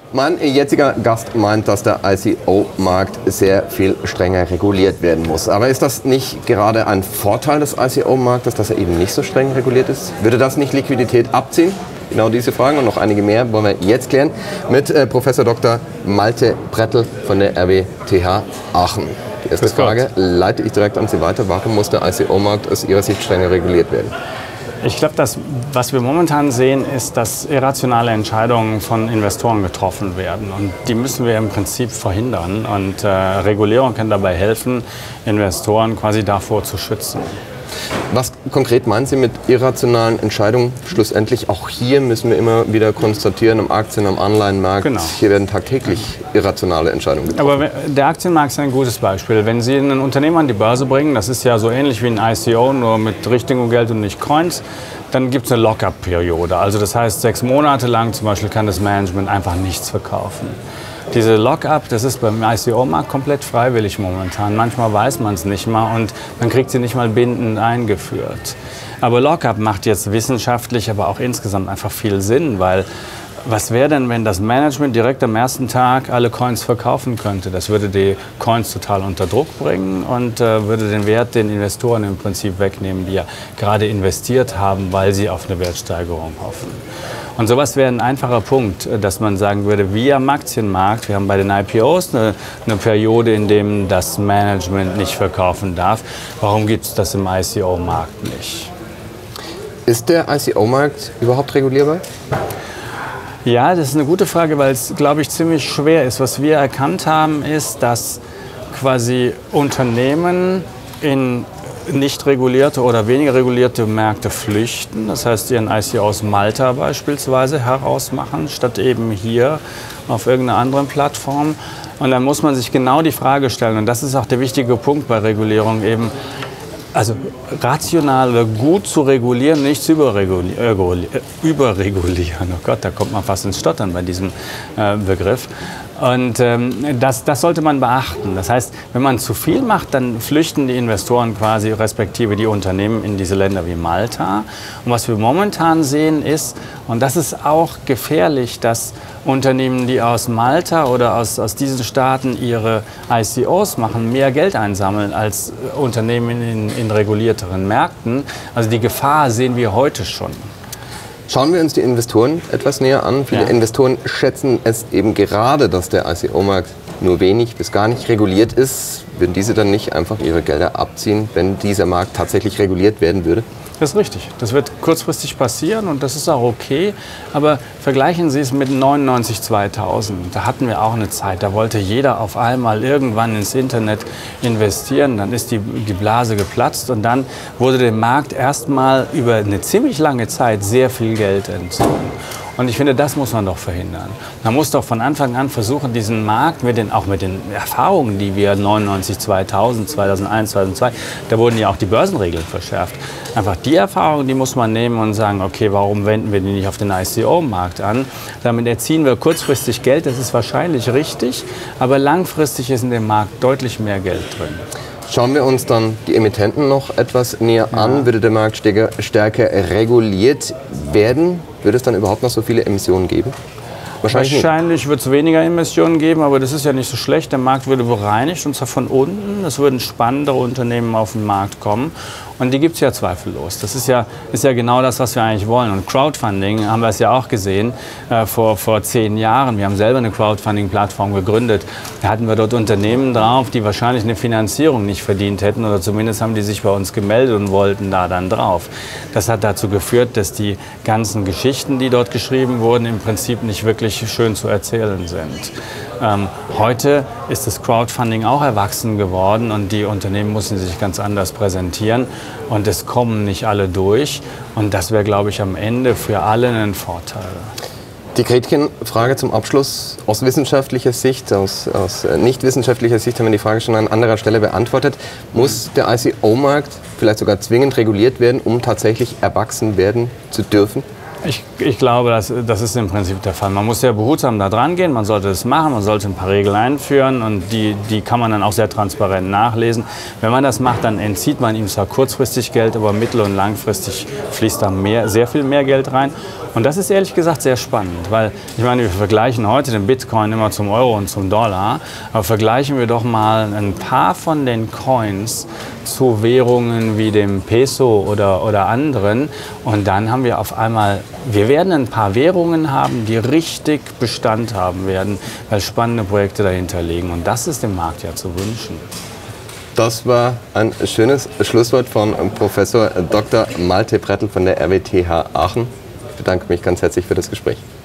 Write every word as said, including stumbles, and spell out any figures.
Mein jetziger Gast meint, dass der I C O-Markt sehr viel strenger reguliert werden muss. Aber ist das nicht gerade ein Vorteil des I C O-Marktes, dass er eben nicht so streng reguliert ist? Würde das nicht Liquidität abziehen? Genau diese Fragen und noch einige mehr wollen wir jetzt klären mit äh, Professor Doktor Malte Prettl von der R W T H Aachen. Die erste Frage leite ich direkt an Sie weiter. Warum muss der I C O-Markt aus Ihrer Sicht strenger reguliert werden? Ich glaube, das, was wir momentan sehen, ist, dass irrationale Entscheidungen von Investoren getroffen werden. Und die müssen wir im Prinzip verhindern. Und äh, Regulierung kann dabei helfen, Investoren quasi davor zu schützen. Was konkret meinen Sie mit irrationalen Entscheidungen? Schlussendlich, auch hier müssen wir immer wieder konstatieren, am Aktien-, am Anleihenmarkt, genau. Hier werden tagtäglich irrationale Entscheidungen getroffen. Aber der Aktienmarkt ist ein gutes Beispiel. Wenn Sie ein Unternehmen an die Börse bringen, das ist ja so ähnlich wie ein I C O, nur mit richtigem Geld und nicht Coins, dann gibt es eine Lock-up-Periode. Also das heißt, sechs Monate lang zum Beispiel kann das Management einfach nichts verkaufen. Diese Lock-up, das ist beim I C O-Markt komplett freiwillig momentan. Manchmal weiß man es nicht mal und man kriegt sie nicht mal bindend eingeführt. Aber Lock-up macht jetzt wissenschaftlich, aber auch insgesamt einfach viel Sinn, weil was wäre denn, wenn das Management direkt am ersten Tag alle Coins verkaufen könnte? Das würde die Coins total unter Druck bringen und äh, würde den Wert den Investoren im Prinzip wegnehmen, die ja gerade investiert haben, weil sie auf eine Wertsteigerung hoffen. Und sowas wäre ein einfacher Punkt, dass man sagen würde, wie am Aktienmarkt, wir haben bei den I P Os eine, eine Periode, in der das Management nicht verkaufen darf. Warum gibt es das im I C O-Markt nicht? Ist der I C O-Markt überhaupt regulierbar? Ja, das ist eine gute Frage, weil es, glaube ich, ziemlich schwer ist. Was wir erkannt haben, ist, dass quasi Unternehmen in nicht regulierte oder weniger regulierte Märkte flüchten. Das heißt, ihren I C O aus Malta beispielsweise herausmachen, statt eben hier auf irgendeiner anderen Plattform. Und dann muss man sich genau die Frage stellen, und das ist auch der wichtige Punkt bei Regulierung, eben also rational oder gut zu regulieren, nicht zu überregulieren. überregulieren. Oh Gott, da kommt man fast ins Stottern bei diesem äh, Begriff. Und ähm, das, das sollte man beachten. Das heißt, wenn man zu viel macht, dann flüchten die Investoren quasi, respektive die Unternehmen, in diese Länder wie Malta. Und was wir momentan sehen ist, und das ist auch gefährlich, dass Unternehmen, die aus Malta oder aus, aus diesen Staaten ihre I C Os machen, mehr Geld einsammeln als Unternehmen in, in regulierteren Märkten. Also die Gefahr sehen wir heute schon. Schauen wir uns die Investoren etwas näher an. Viele ja. Investoren schätzen es eben gerade, dass der I C O-Markt nur wenig bis gar nicht reguliert ist. Würden diese dann nicht einfach ihre Gelder abziehen, wenn dieser Markt tatsächlich reguliert werden würde? Das ist richtig. Das wird kurzfristig passieren und das ist auch okay. Aber vergleichen Sie es mit neunundneunzig zweitausend. Da hatten wir auch eine Zeit, da wollte jeder auf einmal irgendwann ins Internet investieren. Dann ist die, die Blase geplatzt und dann wurde dem Markt erstmal über eine ziemlich lange Zeit sehr viel Geld entzogen. Und ich finde, das muss man doch verhindern. Man muss doch von Anfang an versuchen, diesen Markt, mit den, auch mit den Erfahrungen, die wir neunundneunzig zweitausend, zweitausendeins, zweitausendzwei, da wurden ja auch die Börsenregeln verschärft. Einfach die Erfahrungen, die muss man nehmen und sagen, okay, warum wenden wir die nicht auf den I C O-Markt an? Damit erziehen wir kurzfristig Geld, das ist wahrscheinlich richtig, aber langfristig ist in dem Markt deutlich mehr Geld drin. Schauen wir uns dann die Emittenten noch etwas näher ja. an. Würde der Markt stärker, stärker reguliert werden? Würde es dann überhaupt noch so viele Emissionen geben? Wahrscheinlich, Wahrscheinlich wird es weniger Emissionen geben, aber das ist ja nicht so schlecht. Der Markt würde bereinigt, und zwar von unten. Es würden spannendere Unternehmen auf den Markt kommen. Und die gibt es ja zweifellos. Das ist ja, ist ja genau das, was wir eigentlich wollen. Und Crowdfunding, haben wir es ja auch gesehen, äh, vor, vor zehn Jahren. Wir haben selber eine Crowdfunding-Plattform gegründet. Da hatten wir dort Unternehmen drauf, die wahrscheinlich eine Finanzierung nicht verdient hätten. Oder zumindest haben die sich bei uns gemeldet und wollten da dann drauf. Das hat dazu geführt, dass die ganzen Geschichten, die dort geschrieben wurden, im Prinzip nicht wirklich schön zu erzählen sind. Ähm, heute ist das Crowdfunding auch erwachsen geworden und die Unternehmen müssen sich ganz anders präsentieren und es kommen nicht alle durch und das wäre, glaube ich, am Ende für alle ein Vorteil. Die Gretchenfrage zum Abschluss. Aus wissenschaftlicher Sicht, aus, aus nicht wissenschaftlicher Sicht haben wir die Frage schon an anderer Stelle beantwortet. Muss der I C O-Markt vielleicht sogar zwingend reguliert werden, um tatsächlich erwachsen werden zu dürfen? Ich, ich glaube, das, das ist im Prinzip der Fall. Man muss sehr behutsam da dran gehen, man sollte es machen, man sollte ein paar Regeln einführen und die, die kann man dann auch sehr transparent nachlesen. Wenn man das macht, dann entzieht man ihm zwar kurzfristig Geld, aber mittel- und langfristig fließt da mehr, sehr viel mehr Geld rein. Und das ist ehrlich gesagt sehr spannend, weil ich meine, wir vergleichen heute den Bitcoin immer zum Euro und zum Dollar, aber vergleichen wir doch mal ein paar von den Coins zu Währungen wie dem Peso oder, oder anderen und dann haben wir auf einmal, wir werden ein paar Währungen haben, die richtig Bestand haben werden, weil spannende Projekte dahinter liegen und das ist dem Markt ja zu wünschen. Das war ein schönes Schlusswort von Professor Doktor Malte Prettl von der R W T H Aachen. Ich bedanke mich ganz herzlich für das Gespräch.